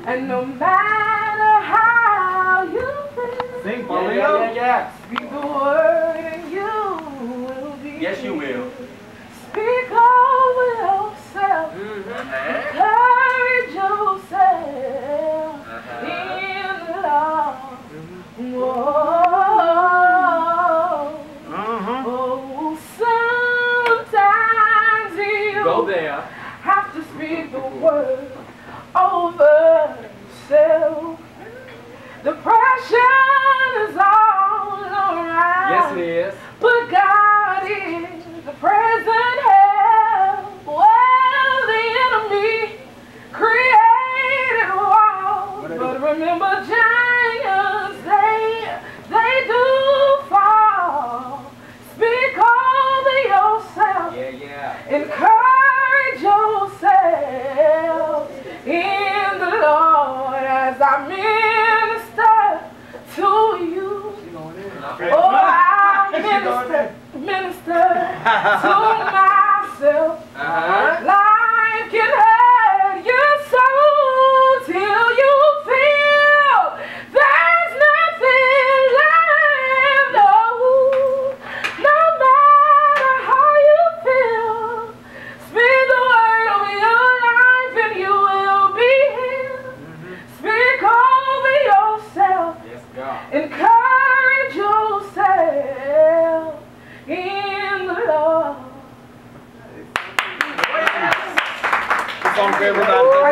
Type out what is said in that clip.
And no matter how you feel, Sing, Paulino. Yeah. speak the word and you will be. Yes, you will. Speak over yourself. Encourage yourself in love. Whoa. Oh, sometimes you Go there. have to speak the word over yourself. Depression is all around. Yes, it is. But God is the present help. Well, the enemy created walls. But remember, giants, they do fall. Speak over yourself. Yeah. Encourage yourself in the Lord as I minister to you. Oh, I minister to myself. Life can hurt your soul till you feel there's nothing left. No matter how you feel, speak the word over your life and you will be healed. Speak over yourself. Yes, God. Encourage yourself in the Lord. Song for everybody.